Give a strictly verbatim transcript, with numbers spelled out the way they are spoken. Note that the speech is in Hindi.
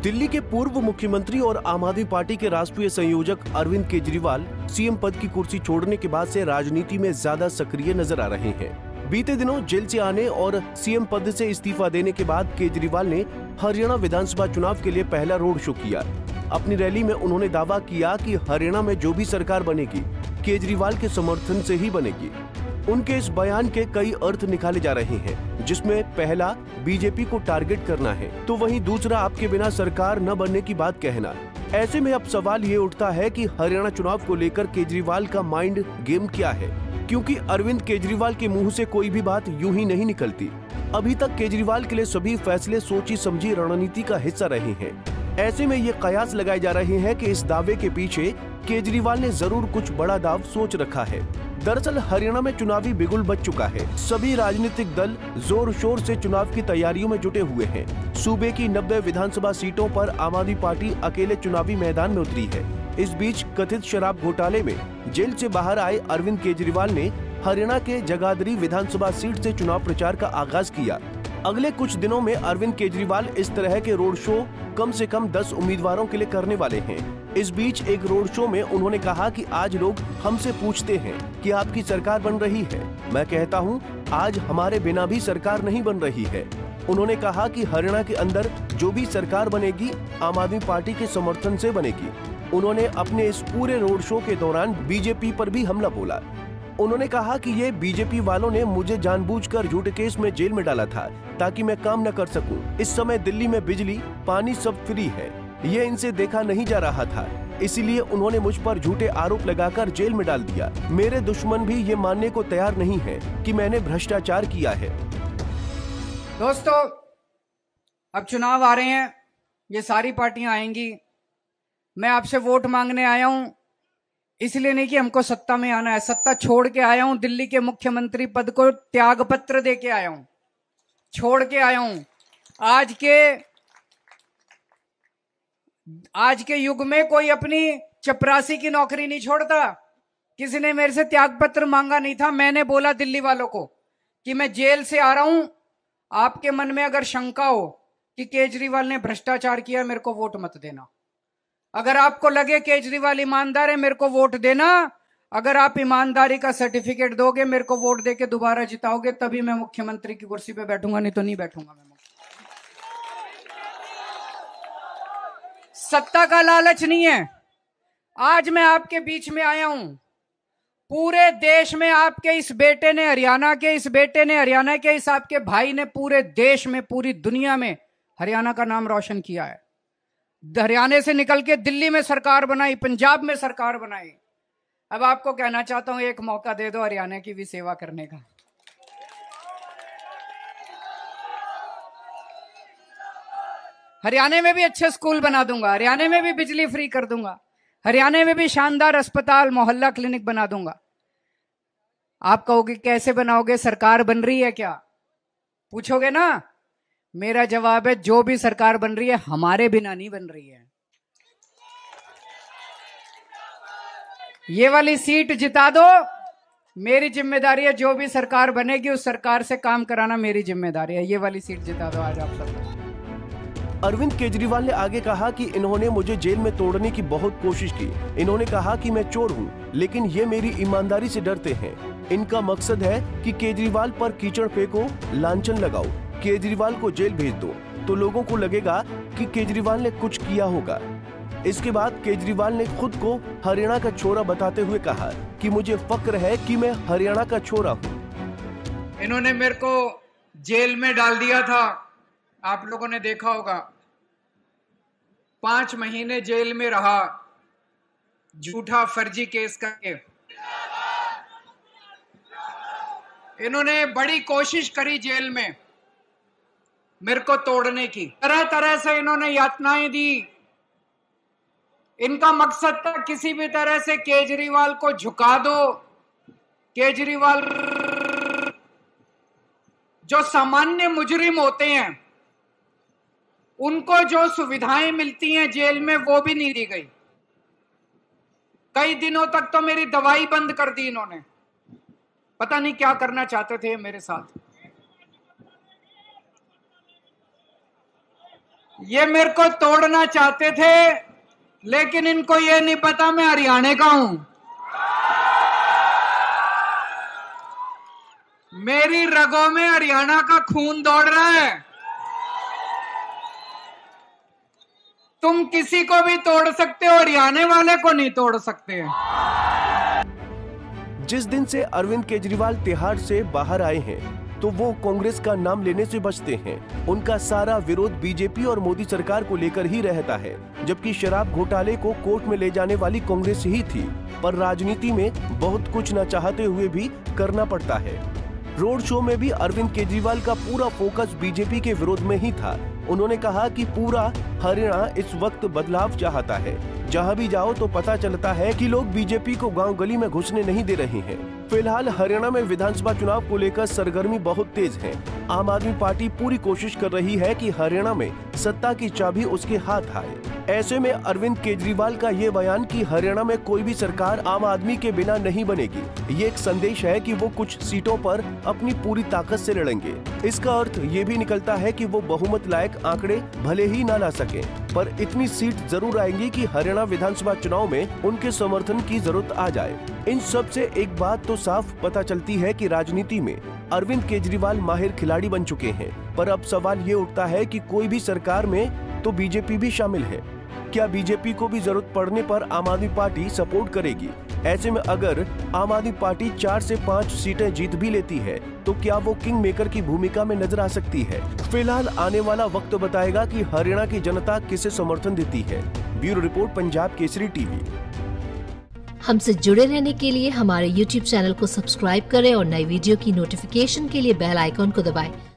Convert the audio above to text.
दिल्ली के पूर्व मुख्यमंत्री और आम आदमी पार्टी के राष्ट्रीय संयोजक अरविंद केजरीवाल सीएम पद की कुर्सी छोड़ने के बाद से राजनीति में ज्यादा सक्रिय नजर आ रहे हैं। बीते दिनों जेल से आने और सीएम पद से इस्तीफा देने के बाद केजरीवाल ने हरियाणा विधानसभा चुनाव के लिए पहला रोड शो किया। अपनी रैली में उन्होंने दावा किया कि हरियाणा में जो भी सरकार बनेगी केजरीवाल के समर्थन से ही बनेगी। उनके इस बयान के कई अर्थ निकाले जा रहे हैं, जिसमें पहला बीजेपी को टारगेट करना है, तो वहीं दूसरा आपके बिना सरकार न बनने की बात कहना। ऐसे में अब सवाल ये उठता है कि हरियाणा चुनाव को लेकर केजरीवाल का माइंड गेम क्या है, क्योंकि अरविंद केजरीवाल के मुंह से कोई भी बात यूं ही नहीं निकलती। अभी तक केजरीवाल के लिए सभी फैसले सोची समझी रणनीति का हिस्सा रहे हैं। ऐसे में ये कयास लगाए जा रहे हैं कि इस दावे के पीछे केजरीवाल ने जरूर कुछ बड़ा दाव सोच रखा है। दरअसल हरियाणा में चुनावी बिगुल बज चुका है। सभी राजनीतिक दल जोर शोर से चुनाव की तैयारियों में जुटे हुए हैं। सूबे की नब्बे विधानसभा सीटों पर आम आदमी पार्टी अकेले चुनावी मैदान में उतरी है। इस बीच कथित शराब घोटाले में जेल से बाहर आए अरविंद केजरीवाल ने हरियाणा के जगाधरी विधानसभा सीट से चुनाव प्रचार का आगाज किया। अगले कुछ दिनों में अरविंद केजरीवाल इस तरह के रोड शो कम से कम दस उम्मीदवारों के लिए करने वाले हैं। इस बीच एक रोड शो में उन्होंने कहा कि आज लोग हमसे पूछते हैं कि आपकी सरकार बन रही है। मैं कहता हूं, आज हमारे बिना भी सरकार नहीं बन रही है। उन्होंने कहा कि हरियाणा के अंदर जो भी सरकार बनेगी आम आदमी पार्टी के समर्थन से बनेगी। उन्होंने अपने इस पूरे रोड शो के दौरान बीजेपी पर भी हमला बोला। उन्होंने कहा कि ये बीजेपी वालों ने मुझे जानबूझकर झूठे केस में जेल में डाला था ताकि मैं काम न कर सकूं। इस समय दिल्ली में बिजली पानी सब फ्री है, ये इनसे देखा नहीं जा रहा था, इसीलिए उन्होंने मुझ पर झूठे आरोप लगाकर जेल में डाल दिया। मेरे दुश्मन भी ये मानने को तैयार नहीं है कि मैंने भ्रष्टाचार किया है। दोस्तों, अब चुनाव आ रहे हैं, ये सारी पार्टियां आएंगी। मैं आपसे वोट मांगने आया हूं, इसलिए नहीं कि हमको सत्ता में आना है। सत्ता छोड़ के आया हूं, दिल्ली के मुख्यमंत्री पद को त्याग पत्र दे के आया हूं, छोड़ के आया हूं। आज के आज के युग में कोई अपनी चपरासी की नौकरी नहीं छोड़ता। किसी ने मेरे से त्याग पत्र मांगा नहीं था। मैंने बोला दिल्ली वालों को कि मैं जेल से आ रहा हूं। आपके मन में अगर शंका हो कि केजरीवाल ने भ्रष्टाचार किया, मेरे को वोट मत देना। अगर आपको लगे केजरीवाल ईमानदार है, मेरे को वोट देना। अगर आप ईमानदारी का सर्टिफिकेट दोगे, मेरे को वोट देके दोबारा जिताओगे, तभी मैं मुख्यमंत्री की कुर्सी पे बैठूंगा, नहीं तो नहीं बैठूंगा मैं। सत्ता का लालच नहीं है। आज मैं आपके बीच में आया हूं। पूरे देश में आपके इस बेटे ने, हरियाणा के इस बेटे ने, हरियाणा के इस आपके भाई ने पूरे देश में, पूरी दुनिया में हरियाणा का नाम रोशन किया है। हरियाणा से निकल के दिल्ली में सरकार बनाई, पंजाब में सरकार बनाई। अब आपको कहना चाहता हूं, एक मौका दे दो हरियाणा की भी सेवा करने का। हरियाणा में भी अच्छे स्कूल बना दूंगा, हरियाणा में भी बिजली फ्री कर दूंगा, हरियाणा में भी शानदार अस्पताल, मोहल्ला क्लिनिक बना दूंगा। आप कहोगे कैसे बनाओगे, सरकार बन रही है क्या, पूछोगे ना। मेरा जवाब है, जो भी सरकार बन रही है हमारे बिना नहीं बन रही है। ये वाली सीट जिता दो, मेरी जिम्मेदारी है। जो भी सरकार बनेगी उस सरकार से काम कराना मेरी जिम्मेदारी है। ये वाली सीट जिता दो आज आप सब। अरविंद केजरीवाल ने आगे कहा कि इन्होंने मुझे जेल में तोड़ने की बहुत कोशिश की। इन्होंने कहा कि मैं चोर हूं, लेकिन ये मेरी ईमानदारी से डरते हैं। इनका मकसद है कि केजरीवाल पर कीचड़ फेंको, लांछन लगाओ, केजरीवाल को जेल भेज दो, तो लोगों को लगेगा कि केजरीवाल ने कुछ किया होगा। इसके बाद केजरीवाल ने खुद को हरियाणा का छोरा बताते हुए कहा कि मुझे फक्र है कि मैं हरियाणा का छोरा हूँ। इन्होंने मेरे को जेल में डाल दिया था, आप लोगों ने देखा होगा। पांच महीने जेल में रहा, झूठा फर्जी केस करके। इन्होंने बड़ी कोशिश करी जेल में मेरे को तोड़ने की, तरह तरह से इन्होंने यातनाएं दी। इनका मकसद था किसी भी तरह से केजरीवाल को झुका दो। केजरीवाल जो सामान्य मुजरिम होते हैं, उनको जो सुविधाएं मिलती हैं जेल में, वो भी नहीं दी गई। कई दिनों तक तो मेरी दवाई बंद कर दी इन्होंने। पता नहीं क्या करना चाहते थे मेरे साथ। ये मेरे को तोड़ना चाहते थे, लेकिन इनको ये नहीं पता मैं हरियाणा का हूं। मेरी रगों में हरियाणा का खून दौड़ रहा है। तुम किसी को भी तोड़ सकते हो, हरियाणा वाले को नहीं तोड़ सकते। जिस दिन से अरविंद केजरीवाल तिहाड़ से बाहर आए हैं, तो वो कांग्रेस का नाम लेने से बचते हैं। उनका सारा विरोध बीजेपी और मोदी सरकार को लेकर ही रहता है, जबकि शराब घोटाले को कोर्ट में ले जाने वाली कांग्रेस ही थी। पर राजनीति में बहुत कुछ न चाहते हुए भी करना पड़ता है। रोड शो में भी अरविंद केजरीवाल का पूरा फोकस बीजेपी के विरोध में ही था। उन्होंने कहा कि पूरा हरियाणा इस वक्त बदलाव चाहता है। जहां भी जाओ तो पता चलता है कि लोग बीजेपी को गांव गली में घुसने नहीं दे रहे हैं। फिलहाल हरियाणा में विधानसभा चुनाव को लेकर सरगर्मी बहुत तेज है। आम आदमी पार्टी पूरी कोशिश कर रही है कि हरियाणा में सत्ता की चाबी उसके हाथ आए। ऐसे में अरविंद केजरीवाल का ये बयान कि हरियाणा में कोई भी सरकार आम आदमी के बिना नहीं बनेगी, ये एक संदेश है कि वो कुछ सीटों पर अपनी पूरी ताकत से लड़ेंगे। इसका अर्थ ये भी निकलता है कि वो बहुमत लायक आंकड़े भले ही न ला सके, पर इतनी सीट जरूर आएंगी कि हरियाणा विधानसभा चुनाव में उनके समर्थन की जरूरत आ जाए। इन सब से एक बात तो साफ पता चलती है कि राजनीति में अरविंद केजरीवाल माहिर खिलाड़ी बन चुके हैं। पर अब सवाल ये उठता है कि कोई भी सरकार में तो बीजेपी भी शामिल है। क्या बीजेपी को भी जरूरत पड़ने पर आम आदमी पार्टी सपोर्ट करेगी? ऐसे में अगर आम आदमी पार्टी चार से पाँच सीटें जीत भी लेती है, तो क्या वो किंग मेकर की भूमिका में नजर आ सकती है? फिलहाल आने वाला वक्त बताएगा कि हरियाणा की जनता किसे समर्थन देती है। Bureau report, Punjab Kesari TV. हमसे जुड़े रहने के लिए हमारे यूट्यूब चैनल को सब्सक्राइब करें और नई वीडियो की नोटिफिकेशन के लिए बेल आइकॉन को दबाएं।